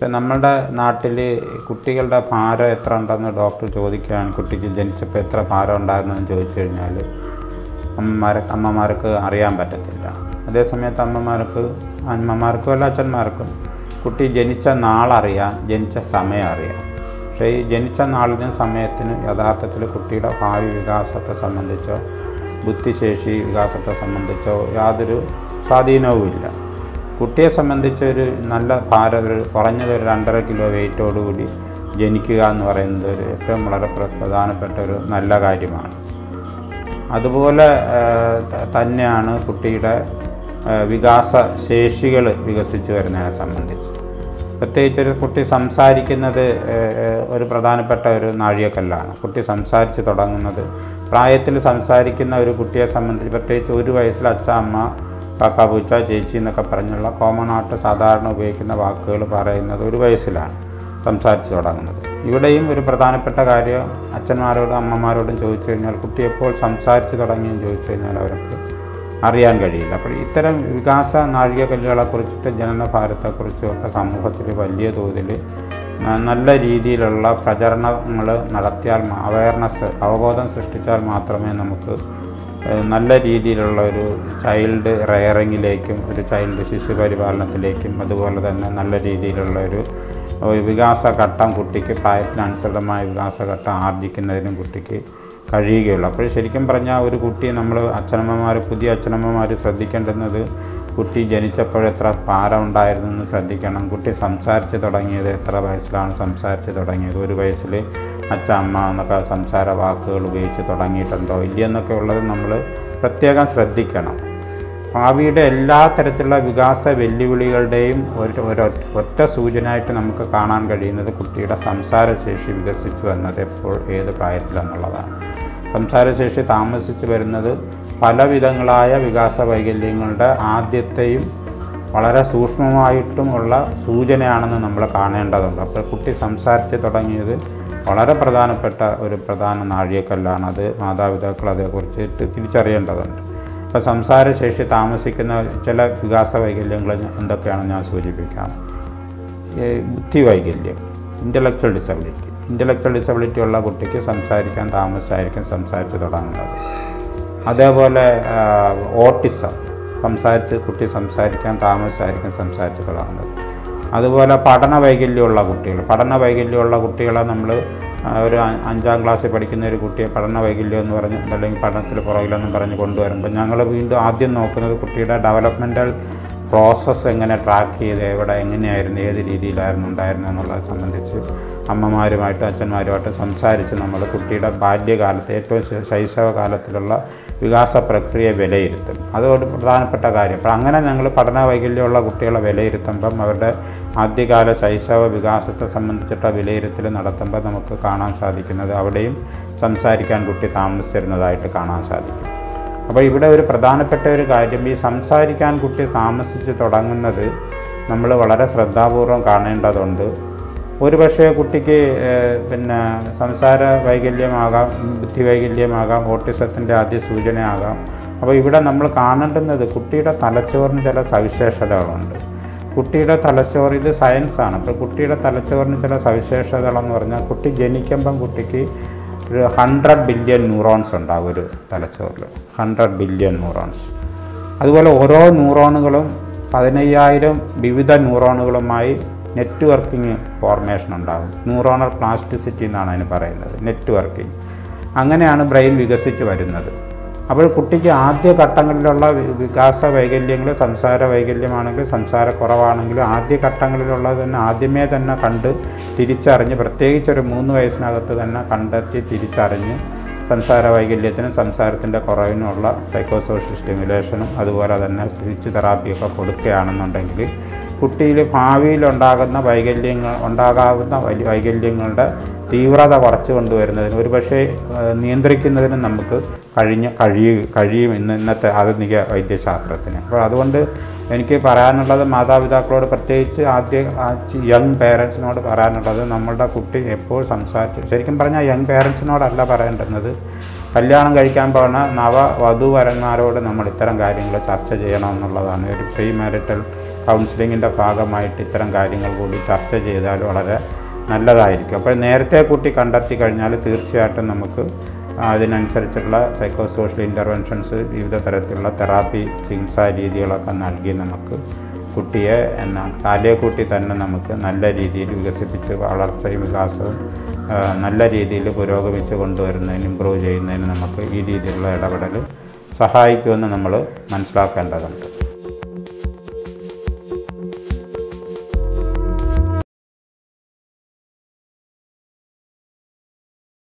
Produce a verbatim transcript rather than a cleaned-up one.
ഇപ്പം നമ്മുടെ നാട്ടിൽ കുട്ടികളുടെ ഭാരം എത്ര ഉണ്ടെന്ന് ഡോക്ടർ ചോദിക്കുകയാണ്. കുട്ടിക്ക് ജനിച്ചപ്പോൾ എത്ര ഭാരം ഉണ്ടായിരുന്നെന്ന് ചോദിച്ചു കഴിഞ്ഞാൽ അമ്മമാരെ അമ്മമാർക്ക് അറിയാൻ പറ്റത്തില്ല. അതേസമയത്ത് അമ്മമാർക്ക് അമ്മമാർക്കും അല്ല അച്ഛന്മാർക്കും കുട്ടി ജനിച്ച നാളറിയാം, ജനിച്ച സമയം അറിയാം. പക്ഷേ ഈ ജനിച്ച നാളിനും സമയത്തിനും യഥാർത്ഥത്തിൽ കുട്ടിയുടെ ഭാവി വികാസത്തെ സംബന്ധിച്ചോ ബുദ്ധിശേഷി വികാസത്തെ സംബന്ധിച്ചോ യാതൊരു സ്വാധീനവുമില്ല. കുട്ടിയെ സംബന്ധിച്ച് ഒരു നല്ല ഭാരം, ഒരു കുറഞ്ഞത് ഒരു രണ്ടര കിലോ വെയിറ്റോടുകൂടി ജനിക്കുക എന്ന് പറയുന്നത് ഒരു ഏറ്റവും വളരെ പ്രധാനപ്പെട്ട ഒരു നല്ല കാര്യമാണ്. അതുപോലെ തന്നെയാണ് കുട്ടിയുടെ വികാസ ശേഷികൾ വികസിച്ച് വരുന്നതിനെ സംബന്ധിച്ച്. പ്രത്യേകിച്ചൊരു കുട്ടി സംസാരിക്കുന്നത് ഒരു പ്രധാനപ്പെട്ട ഒരു നാഴികക്കല്ലാണ്. കുട്ടി സംസാരിച്ച് തുടങ്ങുന്നത് പ്രായത്തിൽ സംസാരിക്കുന്ന ഒരു കുട്ടിയെ സംബന്ധിച്ച്, പ്രത്യേകിച്ച് ഒരു വയസ്സിൽ അച്ഛ, അമ്മ, കാക്ക, പൂച്ച, ചേച്ചി എന്നൊക്കെ പറഞ്ഞുള്ള കോമൺ ആയിട്ട് സാധാരണ ഉപയോഗിക്കുന്ന വാക്കുകൾ പറയുന്നത് ഒരു വയസ്സിലാണ് സംസാരിച്ച് തുടങ്ങുന്നത്. ഇവിടെയും ഒരു പ്രധാനപ്പെട്ട കാര്യം അച്ഛന്മാരോടും അമ്മമാരോടും ചോദിച്ചു കഴിഞ്ഞാൽ കുട്ടി എപ്പോൾ സംസാരിച്ച് തുടങ്ങിയെന്ന് ചോദിച്ചു കഴിഞ്ഞാൽ അവർക്ക് അറിയാൻ കഴിയില്ല. അപ്പോൾ ഇത്തരം വികാസ നാഴികക്കല്ലുകളെക്കുറിച്ചിട്ട് ജനനഭാരത്തെക്കുറിച്ചും ഒക്കെ സമൂഹത്തിൽ വലിയ തോതിൽ നല്ല രീതിയിലുള്ള പ്രചരണങ്ങൾ നടത്തിയാൽ, അവയർനെസ് അവബോധം സൃഷ്ടിച്ചാൽ മാത്രമേ നമുക്ക് നല്ല രീതിയിലുള്ള ഒരു ചൈൽഡ് റെയറിങ്ങിലേക്കും ഒരു ചൈൽഡ് ശിശു പരിപാലനത്തിലേക്കും അതുപോലെ തന്നെ നല്ല രീതിയിലുള്ള ഒരു വികാസഘട്ടം കുട്ടിക്ക് പ്രായത്തിനനുസൃതമായ വികാസഘട്ടം ആർജിക്കുന്നതിനും കുട്ടിക്ക് കഴിയുകയുള്ളൂ. അപ്പോൾ ശരിക്കും പറഞ്ഞാൽ ഒരു കുട്ടി നമ്മൾ അച്ഛനമ്മമാർ പുതിയ അച്ഛനമ്മമാർ ശ്രദ്ധിക്കേണ്ടുന്നത് കുട്ടി ജനിച്ചപ്പോൾ എത്ര ഭാരം ഉണ്ടായിരുന്നു എന്ന് ശ്രദ്ധിക്കണം. കുട്ടി സംസാരിച്ച് തുടങ്ങിയത് എത്ര വയസ്സിലാണ് സംസാരിച്ച് തുടങ്ങിയത്, ഒരു വയസ്സിൽ അച്ഛ, അമ്മ എന്നൊക്കെ സംസാര വാക്കുകൾ ഉപയോഗിച്ച് തുടങ്ങിയിട്ടുണ്ടോ ഇല്ലയെന്നൊക്കെ ഉള്ളത് നമ്മൾ പ്രത്യേകം ശ്രദ്ധിക്കണം. ഭാവിയുടെ എല്ലാ തരത്തിലുള്ള വികാസ വെല്ലുവിളികളുടെയും ഒരു ഒറ്റ സൂചനയായിട്ട് നമുക്ക് കാണാൻ കഴിയുന്നത് കുട്ടിയുടെ സംസാരശേഷി വികസിച്ചു വന്നത് എപ്പോൾ ഏത് പ്രായത്തിലെന്നുള്ളതാണ്. സംസാരശേഷി താമസിച്ച് വരുന്നത് പലവിധങ്ങളായ വികാസ വൈകല്യങ്ങളുടെ ആദ്യത്തെയും വളരെ സൂക്ഷ്മമായിട്ടുമുള്ള സൂചനയാണെന്ന് നമ്മൾ കാണേണ്ടതുണ്ട്. അപ്പോൾ കുട്ടി സംസാരിച്ച് തുടങ്ങിയത് വളരെ പ്രധാനപ്പെട്ട ഒരു പ്രധാന നാഴികക്കല്ലാണ്. അത് മാതാപിതാക്കൾ അതേക്കുറിച്ച് തിരിച്ചറിയേണ്ടതുണ്ട്. അപ്പോൾ സംസാരശേഷി താമസിക്കുന്ന ചില വികാസ വൈകല്യങ്ങൾ എന്തൊക്കെയാണെന്ന് ഞാൻ സൂചിപ്പിക്കാം. ബുദ്ധി വൈകല്യം, ഇൻ്റലക്ച്വൽ ഡിസബിലിറ്റി. ഇൻ്റലക്ച്വൽ ഡിസബിലിറ്റി ഉള്ള കുട്ടിക്ക് സംസാരിക്കാൻ താമസിച്ചായിരിക്കും സംസാരിച്ച് തുടങ്ങുന്നത്. അതേപോലെ ഓട്ടിസം, സംസാരിച്ച് കുട്ടി സംസാരിക്കാൻ താമസിച്ചായിരിക്കും സംസാരിച്ച് തുടങ്ങുന്നത്. അതുപോലെ പഠന വൈകല്യമുള്ള കുട്ടികൾ പഠന വൈകല്യമുള്ള കുട്ടികളെ നമ്മൾ ഒരു അഞ്ചാം ക്ലാസ്സിൽ പഠിക്കുന്ന ഒരു കുട്ടിയെ പഠന വൈകല്യം എന്ന് പറഞ്ഞ് അല്ലെങ്കിൽ പഠനത്തിൽ പുറകിലെന്നും പറഞ്ഞ് കൊണ്ടുവരുമ്പോൾ ഞങ്ങൾ വീണ്ടും ആദ്യം നോക്കുന്നത് കുട്ടിയുടെ ഡെവലപ്മെൻറ്റൽ പ്രോസസ്സ് എങ്ങനെ ട്രാക്ക് ചെയ്ത് എവിടെ എങ്ങനെയായിരുന്നു ഏത് രീതിയിലായിരുന്നു ഉണ്ടായിരുന്നു എന്നുള്ളത് സംബന്ധിച്ച് അമ്മമാരുമായിട്ടും അച്ഛന്മാരുമായിട്ടും സംസാരിച്ച് നമ്മൾ കുട്ടിയുടെ ബാല്യകാലത്ത് ഏറ്റവും ശൈശവകാലത്തിലുള്ള വികാസ പ്രക്രിയ വിലയിരുത്തും. അതോട് പ്രധാനപ്പെട്ട കാര്യം. അപ്പോൾ അങ്ങനെ ഞങ്ങൾ പഠന വൈകല്യമുള്ള കുട്ടികളെ വിലയിരുത്തുമ്പം അവരുടെ ആദ്യകാല ശൈശവ വികാസത്തെ സംബന്ധിച്ചിട്ട വിലയിരുത്തൽ നടത്തുമ്പോൾ നമുക്ക് കാണാൻ സാധിക്കുന്നത് അവിടെയും സംസാരിക്കാൻ കുട്ടി താമസിച്ചിരുന്നതായിട്ട് കാണാൻ സാധിക്കും. അപ്പോൾ ഇവിടെ ഒരു പ്രധാനപ്പെട്ട ഒരു കാര്യം, ഈ സംസാരിക്കാൻ കുട്ടി താമസിച്ച് തുടങ്ങുന്നത് നമ്മൾ വളരെ ശ്രദ്ധാപൂർവം കാണേണ്ടതുണ്ട്. ഒരു പക്ഷേ കുട്ടിക്ക് പിന്നെ സംസാര വൈകല്യമാകാം, ബുദ്ധി വൈകല്യമാകാം, ഓട്ടിസത്തിൻ്റെ ആദ്യ സൂചനയാകാം. അപ്പോൾ ഇവിടെ നമ്മൾ കാണേണ്ടുന്നത് കുട്ടിയുടെ തലച്ചോറിന് ചില സവിശേഷതകളുണ്ട്. കുട്ടിയുടെ തലച്ചോറ്, ഇത് സയൻസാണ്. അപ്പോൾ കുട്ടിയുടെ തലച്ചോറിന് ചില സവിശേഷതകളെന്ന് പറഞ്ഞാൽ കുട്ടി ജനിക്കുമ്പം കുട്ടിക്ക് ഒരു ഹൺഡ്രഡ് ബില്യൺ ന്യൂറോൺസ് ഉണ്ടാകും ഒരു തലച്ചോറിൽ, ഹൺഡ്രഡ് ബില്യൺ ന്യൂറോൺസ്. അതുപോലെ ഓരോ ന്യൂറോണുകളും പതിനയ്യായിരം വിവിധ ന്യൂറോണുകളുമായി നെറ്റ്വർക്കിംഗ് ഫോർമേഷൻ ഉണ്ടാകും. ന്യൂറോണൽ പ്ലാസ്റ്റിസിറ്റി എന്നാണ് അതിന് പറയുന്നത്, നെറ്റ്വർക്കിംഗ്. അങ്ങനെയാണ് ബ്രെയിൻ വികസിച്ച് വരുന്നത്. അപ്പോൾ കുട്ടിക്ക് ആദ്യ ഘട്ടങ്ങളിലുള്ള വികാസ വൈകല്യങ്ങൾ, സംസാര വൈകല്യമാണെങ്കിൽ സംസാരക്കുറവാണെങ്കിലും ആദ്യ ഘട്ടങ്ങളിലുള്ളത് തന്നെ ആദ്യമേ തന്നെ കണ്ട് തിരിച്ചറിഞ്ഞ്, പ്രത്യേകിച്ചൊരു മൂന്ന് വയസ്സിനകത്ത് തന്നെ കണ്ടെത്തി തിരിച്ചറിഞ്ഞ് സംസാര വൈകല്യത്തിനും സംസാരത്തിൻ്റെ കുറവിനുമുള്ള സൈക്കോസോഷ്യൽ സ്റ്റിമുലേഷനും അതുപോലെ തന്നെ സ്പീച്ച് തെറാപ്പിയൊക്കെ കൊടുക്കുകയാണെന്നുണ്ടെങ്കിൽ കുട്ടിയിൽ ഭാവിയിലുണ്ടാകുന്ന വൈകല്യങ്ങൾ ഉണ്ടാകാവുന്ന വലിയ വൈകല്യങ്ങളുടെ തീവ്രത കുറച്ച് കൊണ്ടുവരുന്നതിന് ഒരുപക്ഷെ നിയന്ത്രിക്കുന്നതിനും നമുക്ക് കഴിഞ്ഞ കഴിയും കഴിയും ഇന്ന് ഇന്നത്തെ ആധുനിക വൈദ്യശാസ്ത്രത്തിന്. അപ്പോൾ അതുകൊണ്ട് എനിക്ക് പറയാനുള്ളത് മാതാപിതാക്കളോട്, പ്രത്യേകിച്ച് ആദ്യ യങ് പേരൻസിനോട് പറയാനുള്ളത്, നമ്മളുടെ കുട്ടി എപ്പോൾ സംസാരിച്ചു, ശരിക്കും പറഞ്ഞാൽ യങ് പേരൻസിനോടല്ല പറയേണ്ടുന്നത്, കല്യാണം കഴിക്കാൻ പോകുന്ന നവ വധുവരന്മാരോട് നമ്മൾ ഇത്തരം കാര്യങ്ങൾ ചർച്ച ചെയ്യണമെന്നുള്ളതാണ്. ഒരു പ്രീ മാരിറ്റൽ കൗൺസിലിങ്ങിൻ്റെ ഭാഗമായിട്ട് ഇത്തരം കാര്യങ്ങൾ കൂടി ചർച്ച ചെയ്താൽ വളരെ നല്ലതായിരിക്കും. അപ്പോൾ നേരത്തെ കുട്ടി കണ്ടെത്തി കഴിഞ്ഞാൽ തീർച്ചയായിട്ടും നമുക്ക് അതിനനുസരിച്ചുള്ള സൈക്കോ സോഷ്യൽ ഇൻ്റർവെൻഷൻസ്, വിവിധ തരത്തിലുള്ള തെറാപ്പി ചികിത്സാ രീതികളൊക്കെ നൽകി നമുക്ക് കുട്ടിയെ എന്നാ കാലേക്കൂട്ടി തന്നെ നമുക്ക് നല്ല രീതിയിൽ വികസിപ്പിച്ച് വളർച്ചയും വികാസവും നല്ല രീതിയിൽ പുരോഗമിച്ച് കൊണ്ടുവരുന്നതിന്, ഇമ്പ്രൂവ് ചെയ്യുന്നതിന് നമുക്ക് ഈ രീതിയിലുള്ള ഇടപെടൽ സഹായിക്കുമെന്ന് നമ്മൾ മനസ്സിലാക്കേണ്ടതുണ്ട്.